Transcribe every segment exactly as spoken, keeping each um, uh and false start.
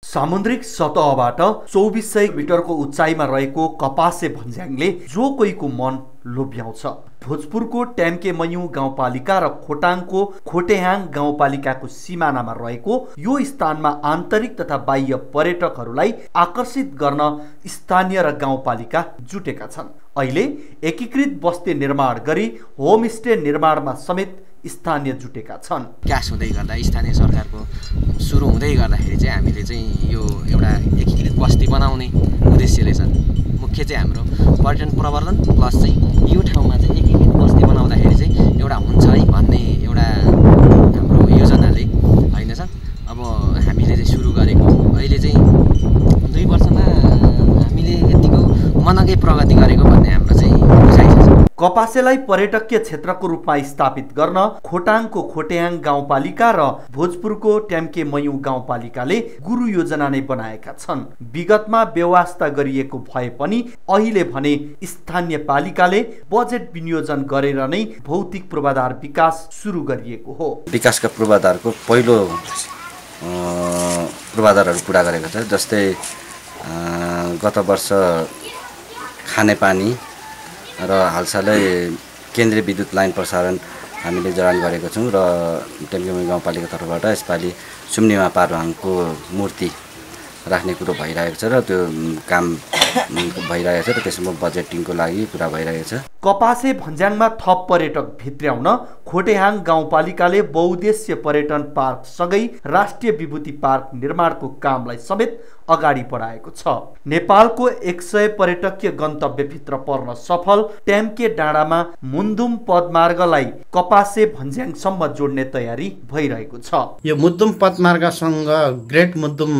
सामुद्रिक सतहबाट चौबिस सय मिटरको उचाइमा रहेको कपासे भन्ज्याङले जो कोहीको मन लोभ्याउँछ। भोजपुरको ट्याम्केमयू गाउँपालिका र खोटाङको खोटेहाङ गाउँपालिकाको सिमानामा रहेको यो स्थानमा आन्तरिक तथा बाह्य पर्यटकहरूलाई आकर्षित गर्न स्थानीय र गाउँपालिका जुटेका छन्। अहिले एकीकृत बस्ती निर्माण गरी होमस्टे निर्माणमा समेत स्थानीय जुटेका छन्। विकास हुँदै गर्दा स्थानीय सरकारको सुरु हुँदै गर्दाखेरि चाहिँ हामीले चाहिँ यो एउटा एकीकृत बस्ती बनाउने उद्देश्यले छ। मुख्य चाहिँ हाम्रो पर्यटन प्रवर्धन प्लस चाहिँ यो ठाउँमा चाहिँ एकीकृत बस्ती बनाउँदाखेरि चाहिँ एउटा हुन्छ है भन्ने एउटा हाम्रो योजनाले होइन सर। अब हामीले चाहिँ सुरु गरेको अहिले चाहिँ दुई वर्षमा हामीले यतिको मनकै प्रगति गरेको भन्ने हाम्रो चाहिँ बुझाइ छ। कपासेलाई पर्यटकीय क्षेत्रको रूपमा स्थापित गर्न खोटाङको खोटेहाङ गाउँपालिका र भोजपुरको ट्याम्केमयू गाउँपालिकाले गुरु योजना नै बनाएका छन्। विगतमा व्यवस्था गरिएको भए पनि अहिले भने स्थानीय पालिकाले बजेट विनियोजन गरेर नै भौतिक पूर्वाधार विकास सुरु गरिएको हो। विकासका पूर्वाधारको पहिलो पूर्वाधारहरू पुरा गरेको छ। जस्तै गत वर्ष खानेपानी र हालसालै केन्द्रीय विद्युत लाइन प्रसारण हामीले जडान गरेको छौँ र ट्याम्केमयू गाउँपालिका तर्फबाट यसपालि सुम्निमा पारुहाङको मूर्ति राख्ने कुरो भइरहेको छ र त्यो काम भइरहेको छ र त्यसमा बजेटिङको लागि कुरा भइरहेको छ। कपासे भन्ज्याङमा थप पर्यटक भित्र्याउन खोटेहाङ गाउँपालिकाले बहुउद्देश्य पर्यटन पार्क सँगै राष्ट्रिय विभूति पार्क निर्माणको कामलाई समेत अगाडि बढाएको छ। नेपालको एक सय पर्यटकीय गन्तव्यभित्र पर्न सफल ट्याम्के डाँडामा मुन्दुम पदमार्गलाई कपासे भन्ज्याङसम्म जोड्ने तयारी भइरहेको छ। यो मुन्दुम पदमार्गसँग ग्रेट मुन्दुम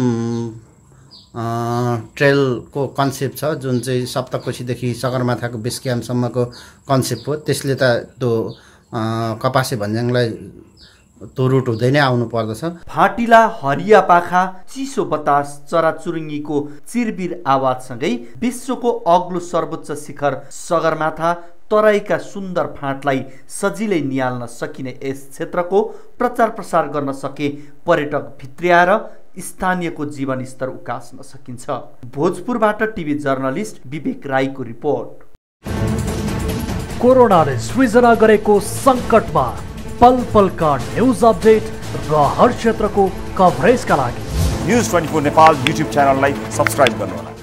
ट्रेलको कन्सेप्ट छ, जुन चाहिँ सप्तकोशीदेखि सगरमाथाको बेस क्याम्पसम्मको कन्सेप्ट हो। त्यसले त त्यो कपासे भन्ज्याङलाई त्यो रुट हुँदै नै आउनु पर्दछ। फाटिला हरिया पाखा चिसो बतास चराचुरुङ्गीको चिरबिर आवाजसँगै विश्वको अग्लो सर्वोच्च शिखर सगरमाथा तराईका सुन्दर फाँटलाई सजिलै निहाल्न सकिने यस क्षेत्रको प्रचार प्रसार गर्न सके पर्यटक भित्र्याएर स्थानीयको जीवन स्तर उकास्न सकिन्छ। भोजपुरबाट टिभी जर्नलिस्ट विवेक राईको रिपोर्ट। कोरोनाले सृजना गरेको सङ्कटमा पल पलका न्युज अपडेट र हर क्षेत्रको कभरेजका लागि news twenty four Nepal YouTube च्यानललाई सब्स्क्राइब गर्नुहोला।